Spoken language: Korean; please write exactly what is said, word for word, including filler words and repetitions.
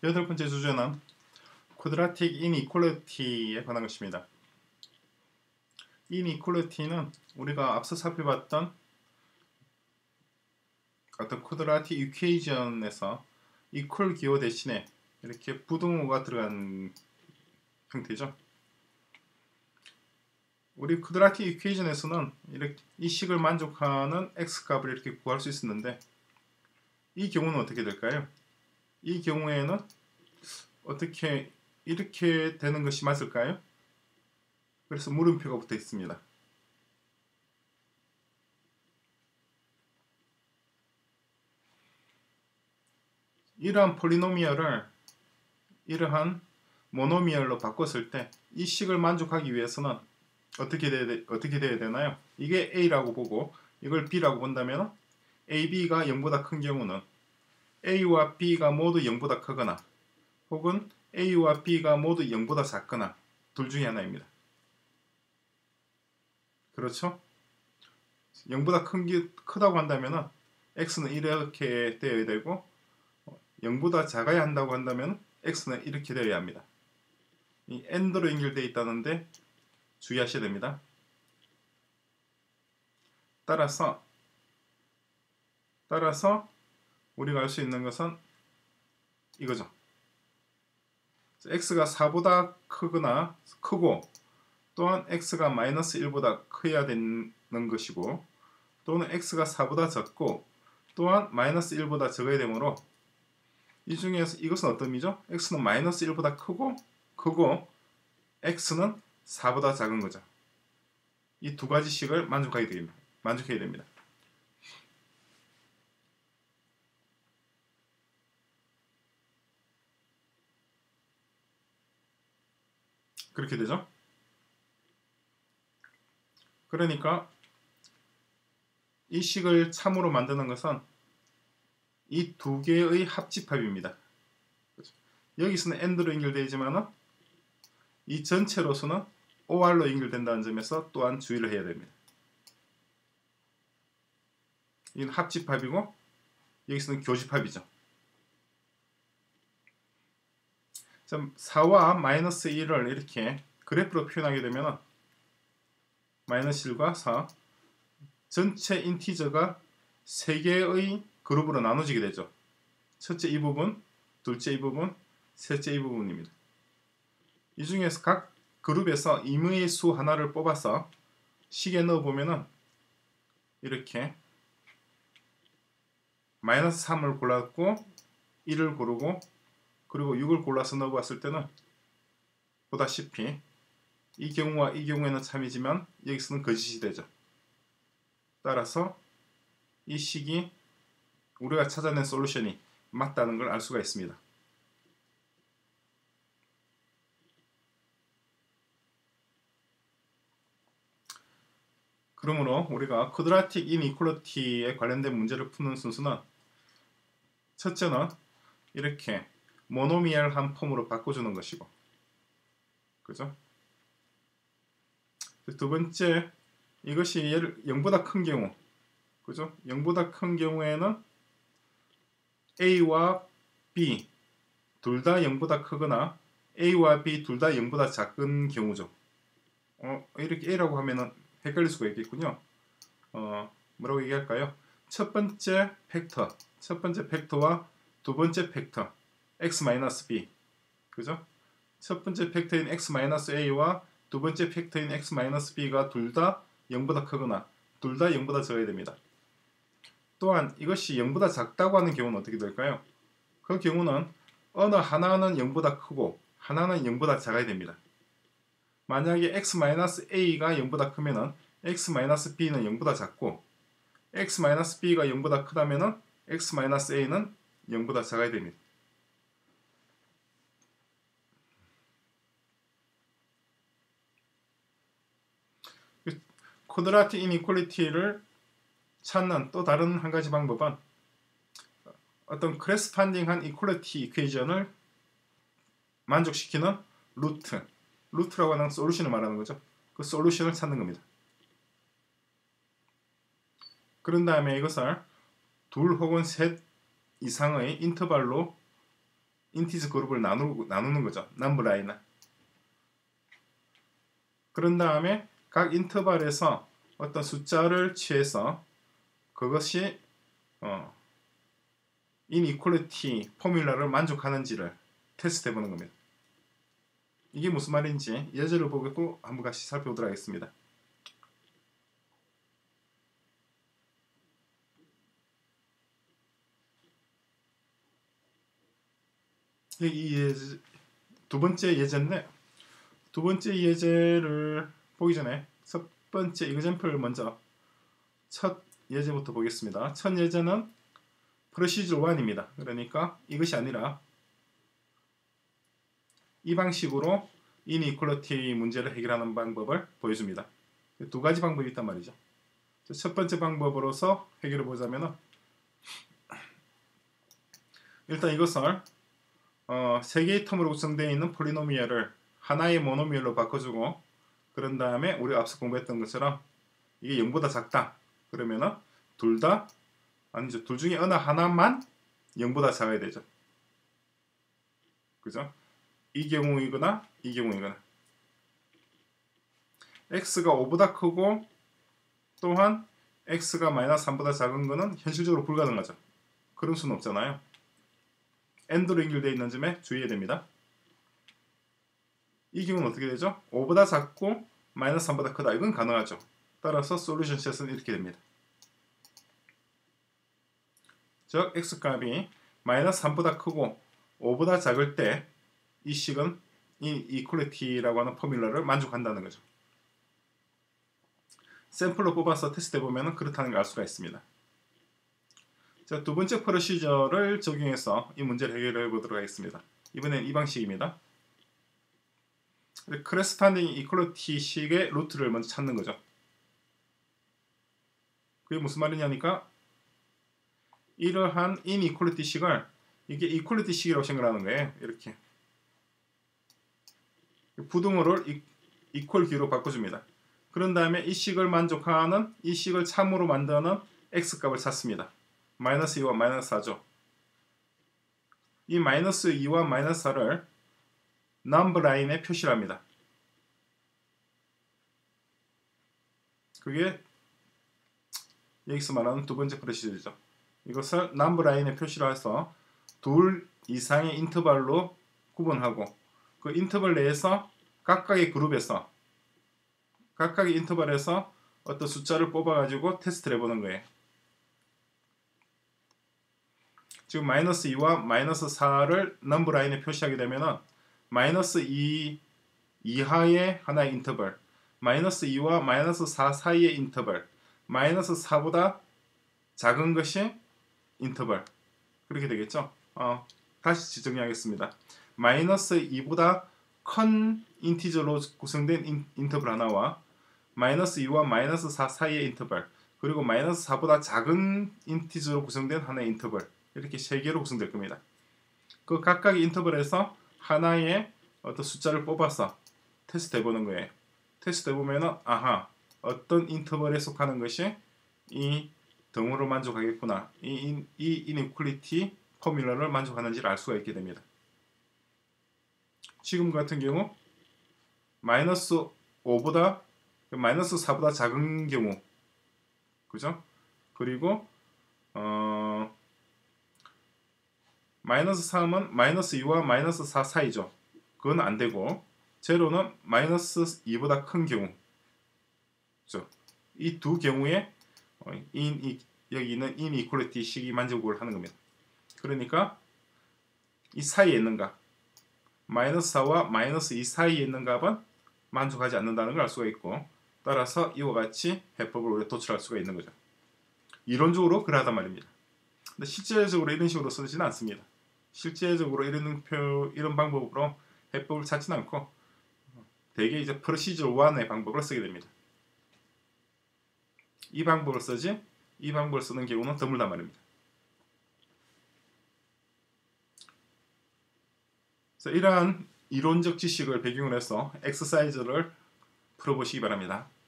여덟 번째 주제는 쿼드라틱 이니퀄리티에 관한 것입니다. 이니퀄리티는 우리가 앞서 살펴봤던 어떤 쿼드라틱 이퀘이션에서 이퀄 기호 대신에 이렇게 부등호가 들어간 형태죠. 우리 쿼드라틱 이퀘이션에서는 이렇게 이 식을 만족하는 x값을 이렇게 구할 수 있었는데 이 경우는 어떻게 될까요? 이 경우에는 어떻게 이렇게 되는 것이 맞을까요? 그래서 물음표가 붙어 있습니다. 이러한 폴리노미얼을 이러한 모노미얼로 바꿨을 때 이 식을 만족하기 위해서는 어떻게 돼, 어떻게 돼야 되나요? 이게 A라고 보고 이걸 B라고 본다면 A, B가 영보다 큰 경우는 A와 B가 모두 영보다 크거나 혹은 A와 B가 모두 영보다 작거나 둘 중에 하나입니다. 그렇죠? 영보다 큰 게 크다고 한다면 X는 이렇게 되어야 되고 영보다 작아야 한다고 한다면 X는 이렇게 되어야 합니다. 이 AND로 연결되어 있다는데 주의하셔야 됩니다. 따라서 따라서 우리가 알 수 있는 것은 이거죠. X가 사보다 크거나 크고 또한 X가 마이너스 일보다 커야 되는 것이고 또는 X가 사보다 적고 또한 마이너스 일보다 적어야 되므로 이 중에서 이것은 어떤 의미죠? X는 마이너스 일보다 크고 크고 X는 사보다 작은 거죠. 이 두 가지 식을 만족하게 됩니다. 만족해야 됩니다. 그렇게 되죠. 그러니까 이 식을 참으로 만드는 것은 이 두 개의 합집합입니다. 여기서는 AND로 연결되어 있지만 이 전체로서는 오알로 연결된다는 점에서 또한 주의를 해야 됩니다. 이건 합집합이고 여기서는 교집합이죠. 사와 마이너스 일을 이렇게 그래프로 표현하게 되면 마이너스 일과 사 전체 인티저가 세 개의 그룹으로 나눠지게 되죠. 첫째 이 부분, 둘째 이 부분, 셋째 이 부분입니다. 이 중에서 각 그룹에서 임의의 수 하나를 뽑아서 식에 넣어보면 이렇게 마이너스 삼을 골랐고 일을 고르고 그리고 육을 골라서 넣어봤을 때는 보다시피 이 경우와 이 경우에는 참이지만 여기서는 거짓이 되죠. 따라서 이 식이 우리가 찾아낸 솔루션이 맞다는 걸 알 수가 있습니다. 그러므로 우리가 쿼드라틱 이니퀄리티에 관련된 문제를 푸는 순서는 첫째는 이렇게 모노미얼한 폼으로 바꿔주는 것이고 그죠? 두 번째 이것이 영보다 큰 경우 그죠? 영보다 큰 경우에는 A와 B 둘 다 영보다 크거나 A와 B 둘 다 영보다 작은 경우죠. 어, 이렇게 A라고 하면은 헷갈릴 수가 있겠군요. 어, 뭐라고 얘기할까요? 첫 번째 팩터, 첫 번째 팩터와 두 번째 팩터 x-b 그죠? 첫 번째 팩터인 x-a와 두 번째 팩터인 x-b가 둘 다 영보다 크거나 둘 다 영보다 적어야 됩니다. 또한 이것이 영보다 작다고 하는 경우는 어떻게 될까요? 그 경우는 어느 하나는 영보다 크고 하나는 영보다 작아야 됩니다. 만약에 x-a가 영보다 크면은 x-b는 영보다 작고 x-b가 영보다 크다면은 x-a는 영보다 작아야 됩니다. 쿼드라틱 이니퀄리티를 찾는 또 다른 한 가지 방법은 어떤 크레스판딩한 이퀄리티 이퀘이션을 만족시키는 루트, 루트라고 하는 솔루션을 말하는 거죠. 그 솔루션을 찾는 겁니다. 그런 다음에 이것을 둘 혹은 셋 이상의 인터벌로 인티저 그룹을 나누, 나누는 거죠. 넘버 라인을. 그런 다음에 각 인터벌에서 어떤 숫자를 취해서 그것이 어, 이니퀄리티 포뮬러를 만족하는지를 테스트해 보는 겁니다. 이게 무슨 말인지 예제를 보고 한번 같이 살펴보도록 하겠습니다. 이 예제, 두 번째 예제인데 두 번째 예제를 보기 전에 첫 번째 이그젬플 먼저 첫 예제부터 보겠습니다. 첫 예제는 프로시저 일입니다. 그러니까 이것이 아니라 이 방식으로 이니퀄리티 문제를 해결하는 방법을 보여줍니다. 두 가지 방법이 있단 말이죠. 첫 번째 방법으로서 해결해 보자면 일단 이것을 어, 세 개의 텀으로 구성되어 있는 폴리노미얼을 하나의 모노미얼로 바꿔주고 그런 다음에 우리 앞서 공부했던 것처럼 이게 영보다 작다 그러면은 둘 다 아니죠. 둘 중에 어느 하나만 영보다 작아야 되죠. 그죠? 이 경우이거나 이 경우이거나 x가 오보다 크고 또한 x가 마이너스 삼보다 작은 거는 현실적으로 불가능하죠. 그럴 수는 없잖아요. 엔드로 연결되어 있는 점에 주의해야 됩니다. 이 경우는 어떻게 되죠? 오보다 작고 마이너스 삼보다 크다. 이건 가능하죠. 따라서 솔루션 셋은 이렇게 됩니다. 즉 x값이 마이너스 삼보다 크고 오보다 작을 때 이 식은 이 이퀄리티라고 하는 포뮬러를 만족한다는 거죠. 샘플로 뽑아서 테스트해 보면 그렇다는 걸 알 수가 있습니다. 자, 두 번째 프로시저를 적용해서 이 문제를 해결해 보도록 하겠습니다. 이번엔 이 방식입니다. 크레스판딩 이퀄리티 식의 루트를 먼저 찾는 거죠. 그게 무슨 말이냐니까 이러한 이니퀄리티 식을 이게 이퀄리티 식이라고 생각하는 거예요. 이렇게 부등호를 이퀄 기로 바꿔줍니다. 그런 다음에 이 식을 만족하는 이 식을 참으로 만드는 x값을 찾습니다. 마이너스 이와 마이너스 사죠. 이 마이너스 이와 마이너스 사를 넘버 라인에 표시를 합니다. 그게 여기서 말하는 두 번째 프로시저죠. 이것을 넘버 라인에 표시를 해서 둘 이상의 인터벌로 구분하고 그 인터벌 내에서 각각의 그룹에서 각각의 인터벌에서 어떤 숫자를 뽑아가지고 테스트를 해보는 거예요. 지금 마이너스 이와 마이너스 사를 넘버 라인에 표시하게 되면은 마이너스 이 이하의 하나의 인터벌, 마이너스 이와 마이너스 사 사이의 인터벌, 마이너스 사보다 작은 것이 인터벌 그렇게 되겠죠. 어, 다시 정리하겠습니다. 마이너스 이보다 큰 인티저로 구성된 인, 인터벌 하나와 마이너스 이와 마이너스 사 사이의 인터벌 그리고 마이너스 사보다 작은 인티저로 구성된 하나의 인터벌 이렇게 세 개로 구성될 겁니다. 그 각각의 인터벌에서 하나의 어떤 숫자를 뽑아서 테스트 해보는 거예요. 테스트 해보면은 아하 어떤 인터벌에 속하는 것이 이 등호를 만족하겠구나. 이, 이 이니퀄리티 포뮬러를 만족하는지를 알 수가 있게 됩니다. 지금 같은 경우 마이너스 오보다 마이너스 사보다 작은 경우 그죠? 그리고 어, 마이너스 삼은 마이너스 이와 마이너스 사 사이죠. 그건 안되고 제로는 마이너스 이보다 큰 경우 이 두 경우에 어, 인, 이, 여기 있는 이니퀄리티 식이 만족을 하는 겁니다. 그러니까 이 사이에 있는 값 마이너스 사와 마이너스 이 사이에 있는 값은 만족하지 않는다는 걸 알 수가 있고 따라서 이와 같이 해법을 우리가 도출할 수가 있는 거죠. 이론적으로 그러하단 말입니다. 근데 실제적으로 이런 식으로 쓰지는 않습니다. 실제적으로 이런 표, 이런 방법으로 해법을 찾지는 않고 대개 이제 프로시저 일의 방법을 쓰게 됩니다. 이 방법을 쓰지 이 방법을 쓰는 경우는 드물단 말입니다. 그래서 이러한 이론적 지식을 배경으로 해서 엑서사이즈를 풀어보시기 바랍니다.